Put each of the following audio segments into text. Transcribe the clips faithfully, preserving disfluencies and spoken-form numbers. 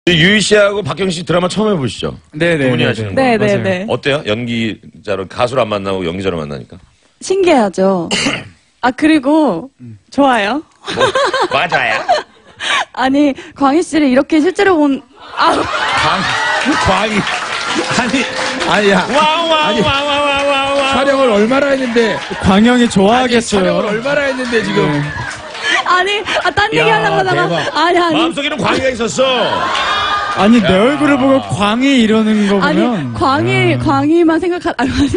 유희 씨하고 박경희 씨 드라마 처음 해보시죠? 네네. 두 분이 하시는 거. 네네네. 어때요? 연기자로 가수로 안 만나고 연기자로 만나니까? 신기하죠. 아 그리고 좋아요. 뭐, 맞아요. 아니 광희 씨를 이렇게 실제로 본 아, 광희. 아니, 아니야. 아니, 와와와와와와. 촬영을 얼마나 했는데. 광영이 아니, 좋아하겠어요. 촬영을 얼마나 했는데, 지금. 네. 아니 아 딴 얘기 야, 하려고 하다가 대박. 아니 아니 마음속에는 광희가 있었어. 아니 내 얼굴을 보고 광희 이러는 거 아니 보면 광희 광희만 생각하 아니 아니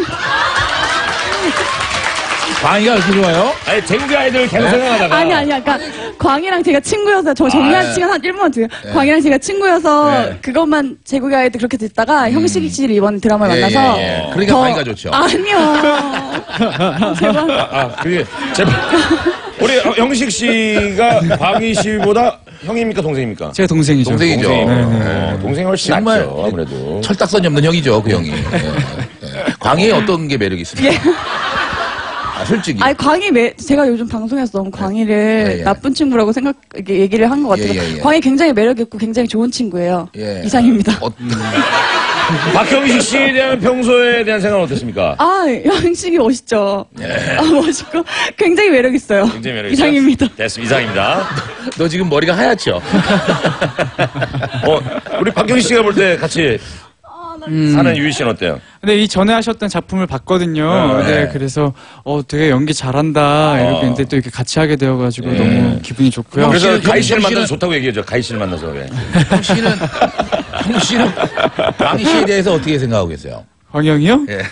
광희가 그렇게 좋아요? 아니 쟁그 아이들 계속 생각하다가. 아니 아니 약간 광희랑 제가 친구여서 저 정리한 아, 시간 한 일 분만 주세요. 광희랑 제가 친구여서 네. 그것만 제국의 아이들 그렇게 듣다가 형식 씨를 이번 드라마를 예, 만나서 예, 예. 그러니까 더- 광희가 좋죠. 아니요. 제발. 아, 그게 제발. 우리 형식 씨가 광희 씨보다 형입니까 동생입니까? 제가 동생이죠. 동생이죠. 동생이고. 네, 어, 동생이 훨씬 정말 낫죠. 아무래도. 철딱선이 없는 형이죠, 그 형이. 예, 예. 광희의 어떤 게 매력이 있습니까? 예. 아, 솔직히. 아니 광희 매, 제가 요즘 방송에서 너무 광희를 예, 예. 나쁜 친구라고 생각 이렇게 얘기를 한 것 같아요. 예, 예, 예. 광희 굉장히 매력 있고 굉장히 좋은 친구예요. 예. 이상입니다. 어, 박경식 씨에 대한 평소에 대한 생각은 어떻습니까? 아 형식이 멋있죠. 아 멋있고 굉장히 매력 있어요. 굉장히 매력 이상입니다. 됐습니다. 이상입니다. 너 지금 머리가 하얗죠? 어, 우리 박경희 씨가 볼 때 같이 사는 유희 씨는 어때요? 근데 이 전에 하셨던 작품을 봤거든요. 네. 네, 그래서 어 되게 연기 잘한다 이렇게 근데 또 이렇게 같이 하게 되어가지고 네. 너무 기분이 좋고요. 그래서 씨는- 가희 씨를 형 씨는- 만나서 좋다고 얘기해줘. 가희 씨를 만나서 왜? 형 씨는, 형 씨는 광희 씨에 대해서 어떻게 생각하고 계세요? 광영이요? 예.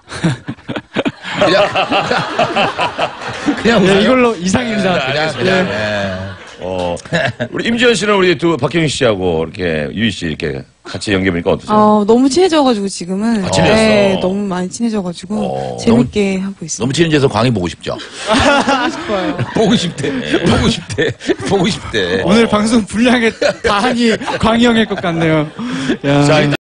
그냥, 그냥 예, 웃어요? 이걸로 이상입니다. 그냥, 그냥, 예. 어, 우리 임지연 씨는 우리 두 박경희 씨하고 이렇게 유희 씨 이렇게 같이 연기해보니까 어떠세요? 어, 너무 친해져가지고 지금은 아, 친해졌어? 네, 너무 많이 친해져가지고 어. 재밌게 하고 있어요. 너무 친해져서 광희 보고 싶죠? 싶어요. 보고 싶대. 보고 싶대. 보고 싶대. 오늘 방송 분량의 다한이 광희 형일 것 같네요. 야. 자, 일단